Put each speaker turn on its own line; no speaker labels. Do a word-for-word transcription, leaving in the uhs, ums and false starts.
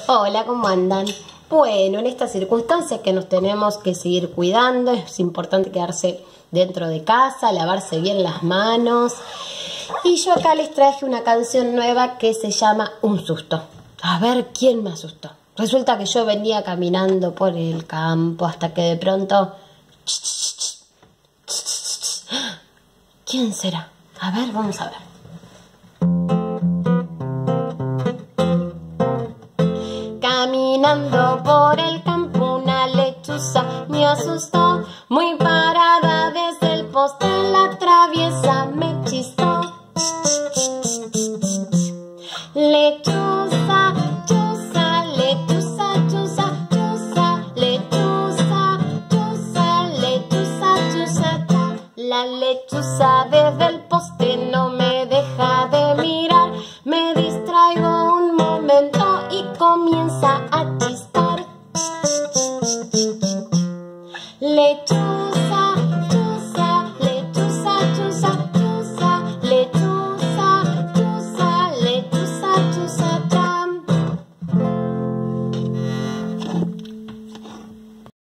Hola, ¿cómo andan? Bueno, en estas circunstancias que nos tenemos que seguir cuidando, es importante quedarse dentro de casa, lavarse bien las manos. Y yo acá les traje una canción nueva que se llama Un Susto. A ver, ¿quién me asustó? Resulta que yo venía caminando por el campo hasta que de pronto... ¿Quién será? A ver, vamos a ver. Caminando por el campo una lechuza me asustó, muy parada desde el poste la traviesa me chistó. Lechuza, chuza, lechuza, chuza, chuza, lechuza, chuza, lechuza, chuza, cha. La lechuza desde el poste no me deja de mirar, me distraigo un momento y comienza a chistar. Lechuza.